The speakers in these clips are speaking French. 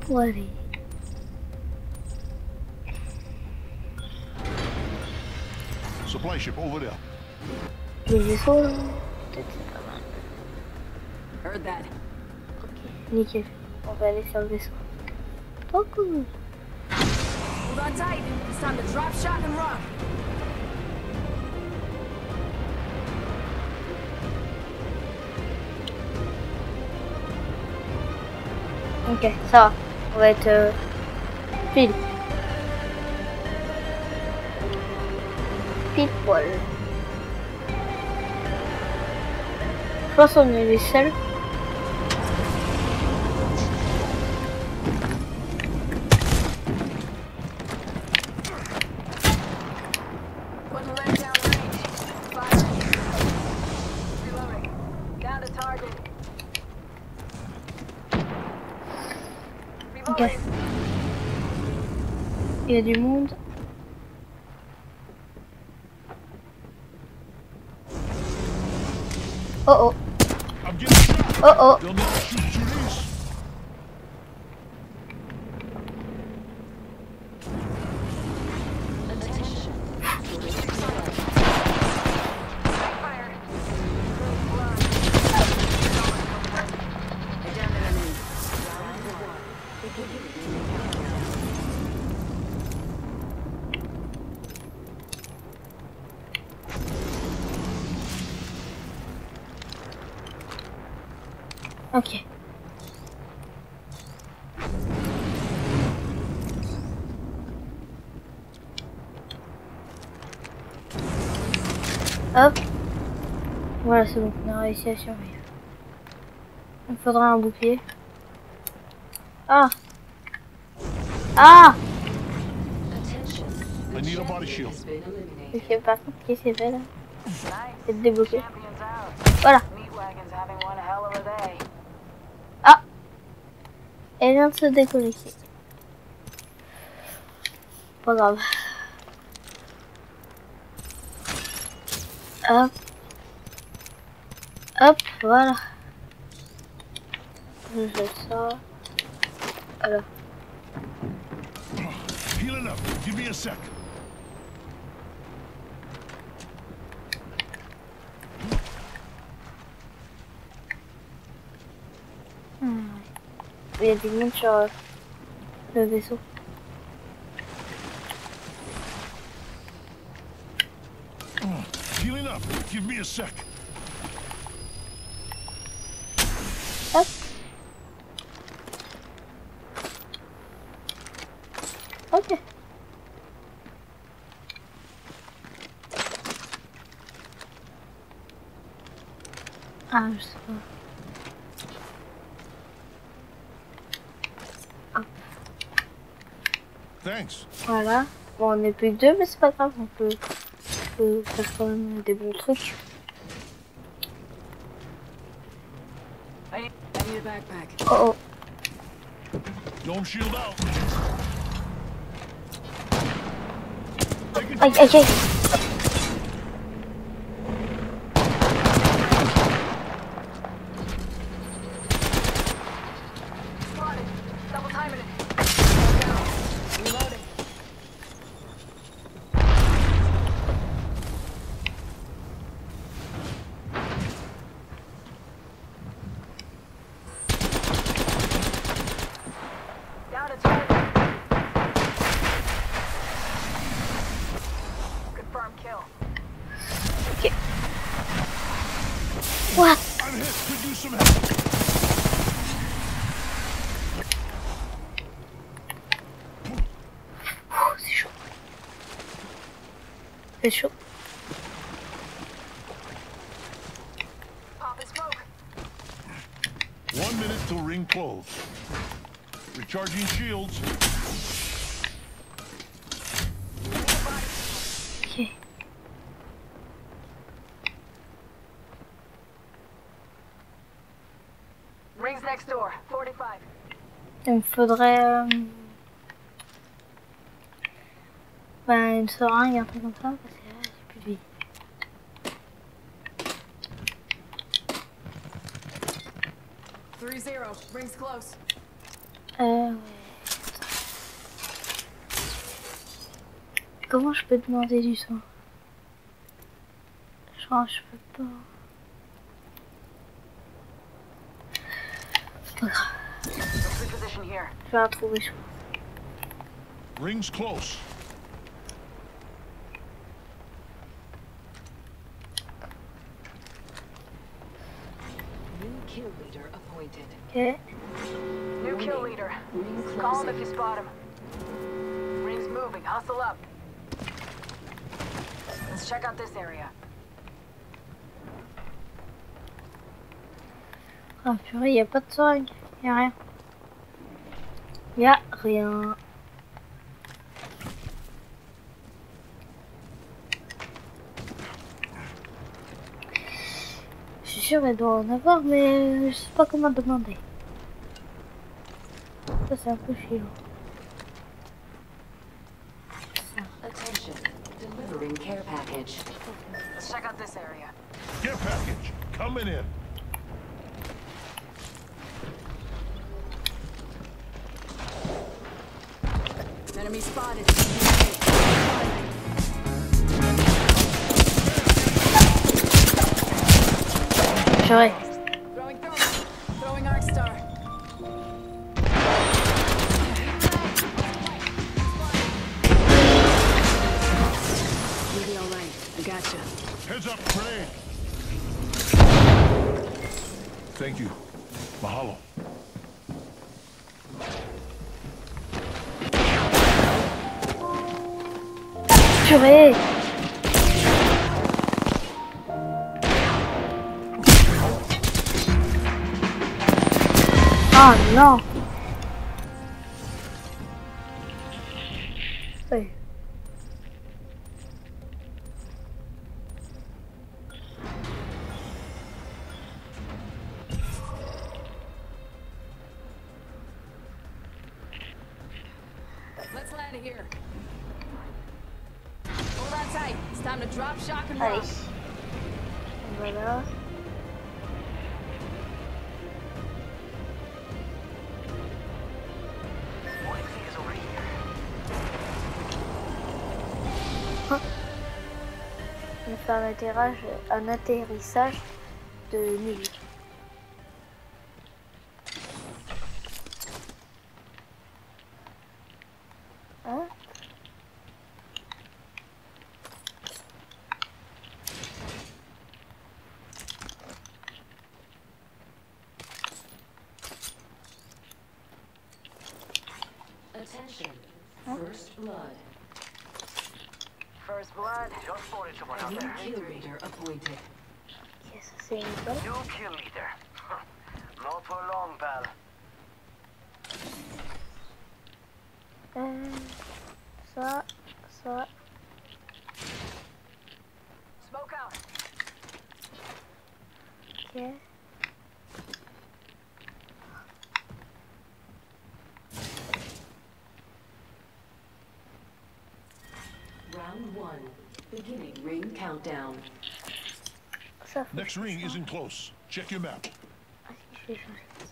pour aller. Supply ship over there. Le vaisseau là. Peut-être c'est pas mal. Heard that. Ok, nickel. On va aller sur le vaisseau. Trop cool. Hold on tight. It's time to drop shot and run. Ok, ça va. On va être pile. Pile poil. Je pense qu'on est les seuls. Putting leg down range. Fire. Reloading. Down to target. Ok. Reloading. Il y a du monde. Oh oh. I'm getting shot. Oh oh. They'll never shoot through these. Fire. Blood. Down enemy. Ok. Hop. Voilà, c'est bon. On a réussi à survivre. Il me faudra un bouclier. Ah. Ah. I need a body shield. Ok, par contre, qu'est-ce que c'est fait là? Nice. C'est débloqué. Champions out. Voilà. Meat wagon's having one hell of a day. Ah. Elle vient de se déconnecter. Pas grave. Hop. Hop, voilà. Je jette ça. Voilà. Healing up. Give me a sec. Il y a des monde sur le vaisseau. Healing up. Give me a sec. Hop. Ok. Ah, je sais pas. Thanks. Voilà. Bon, on n'est plus que deux, mais c'est pas grave. On peut faire quand même des bons trucs. I need a backpack. Oh oh. Dome shield out. Aïe aïe aïe. Spotted. Double timing it. Reloading. Down to target. Confirm kill. Ok. What? I'm hit. Could use some help. Ouh, c'est chaud. C'est chaud. Pop and smoke. 1 minute till ring close. Recharging shields. Ok. Rings next door. 45. Il me faudrait une seringue, un truc comme ça, parce que là, j'ai plus de vie. Three zero. Rings close. Ouais. Comment je peux demander du sang? Je crois que je peux pas. C'est pas grave. Position here. Je vais la trouver, je crois. Ring's close. New kill leader appointed. Ok. New kill leader. Ring Call him if closing. you spot him. Ring's moving. Hustle up. Let's check out this area. Ah purée, y a pas de seringue. Y a rien. Y a rien. Je suis sûre qu'elle doit en avoir, mais je sais pas comment demander. Ça c'est un peu chiant. Attention. Delivering care package. Let's check out this area. Care package coming in. Enemy spotted. Purée. Throwing Arc Star. You'll be all right. I gotcha. Heads up, grenade. Thank you. Mahalo. Purée. Ah non. Oui. Let's land here. Hold on tight. It's time to drop, shock, and Allez. roll. Voilà. On fait un atterrissage de nuit. Hein? Attention. First blood. First blood. Just spotted someone out New there. kill leader appointed. Ok, ça c'est une bonne. New kill leader. Not for long, pal. Ça. Smoke out. Ok. Round 1. Beginning ring countdown. Ça faut Next que je ring fasse ça. isn't close. Check your map. Ah, si, je vais changer ça.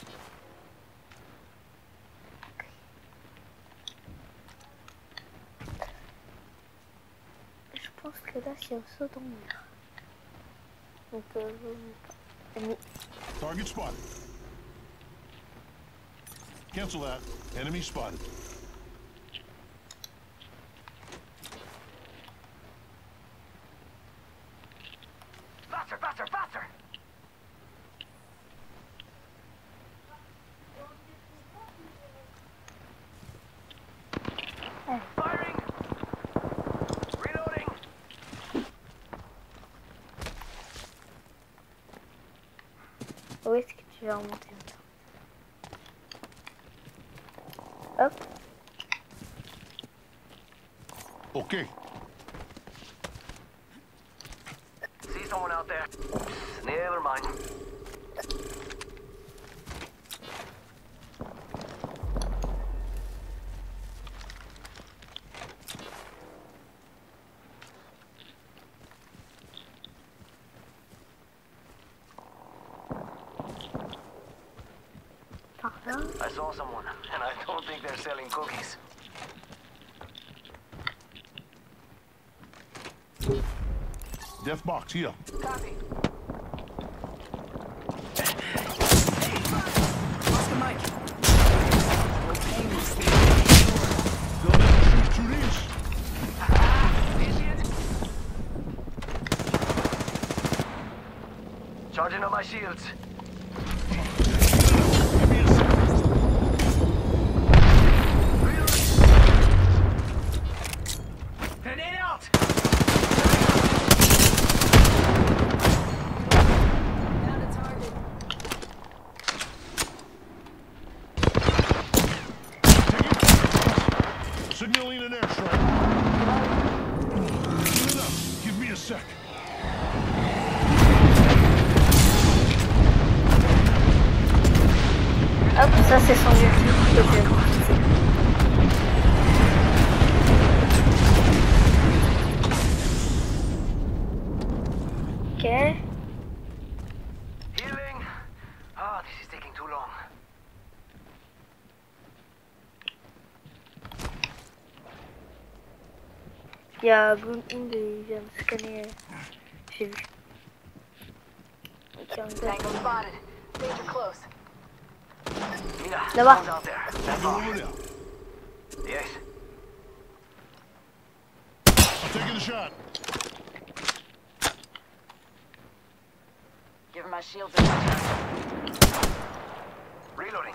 Ok. Je pense que là, c'est un saut en mer. Donc, Target spotted. Cancel that. Enemy spotted. Faster, faster, faster. Firing. Reloading. où est-ce que tu vas remonter maintenant? Hop. Okay. See someone out there? Never mind. Par là. I saw someone, and I don't think they're selling cookies. Death box here. Copy. Oscar Mike. Shoot these. Charging on my shields. Give me a second. Grenade out! Down to target. Signaling an airstrike. Good enough. Give me a sec. Hop, ça c'est son ultime que je vais utiliser. Ok. Healing. Ah, this is taking too long. Il y a Bloom Inde, il vient de scanner. J'ai vu. Ok, on est Tango spotted. Danger close. Mira, Là-bas. someone's out there. That's Go all. over there. Yes. I'm taking a shot. Giving my shields a recharge. Reloading.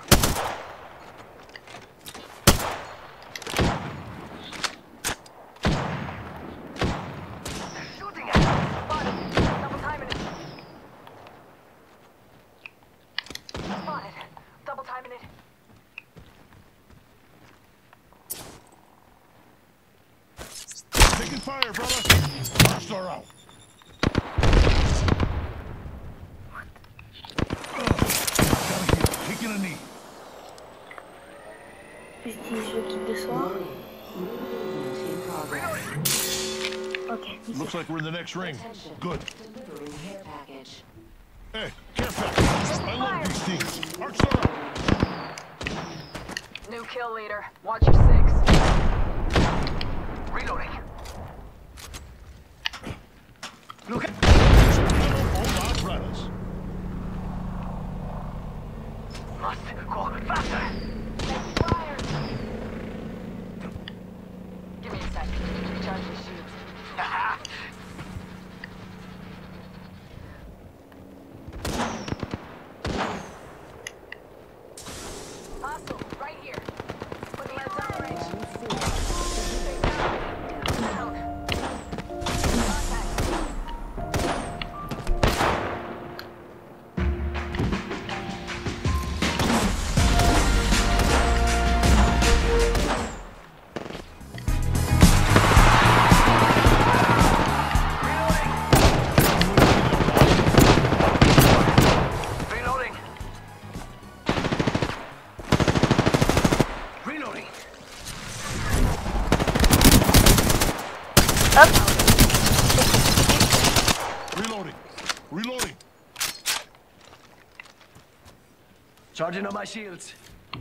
They're shooting at me. Spotted. Double timing it. Spotted. Double timing it. Taking fire, brother. Rockstar out. Gotta heal. Taking a knee. J'utilise le kit de soin. Ok, Looks like we're in the next ring. Attention. Good. Delivering care package. Hey, care package. I love these teams. Rockstar out. New kill leader. Watch your six. Reloading. Look at. Hold on, brothers. Must go faster. Fire. Give me a sec. Recharge your shields. Hostile. Right here. Putting that down range. Down. Contact. Reloading. Reloading. hop. Reloading. Reloading. Charging on my shields.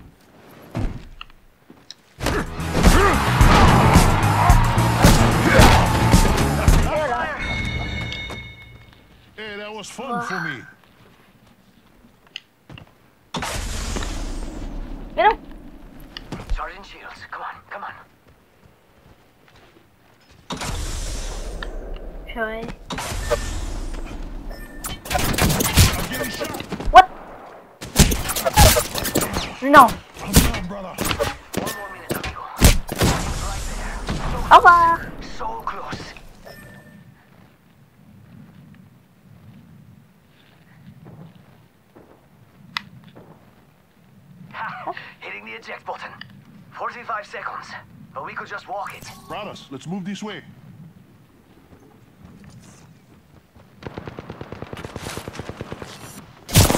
Hey, that was fun for me. Mais non. Charging shields. Come on, come on. Purée. I'm getting shot. What? Non. I'm down, brother. 1 more minute, amigo. Right there. Au revoir. So close. Ha! Hitting the eject button. 45 seconds. But we could just walk it. Brothers, let's move this way.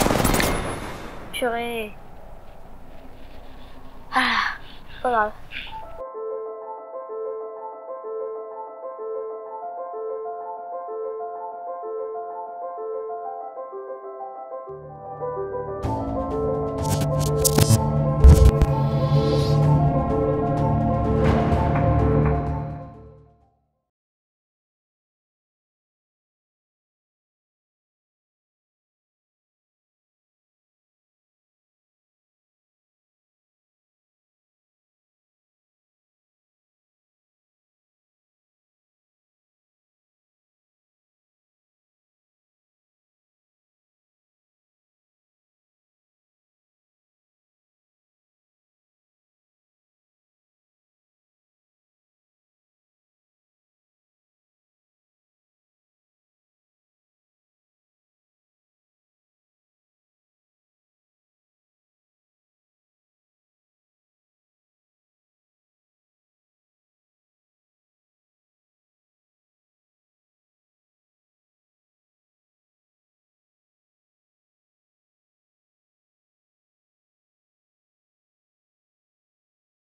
Purée. Ah, c'est pas grave.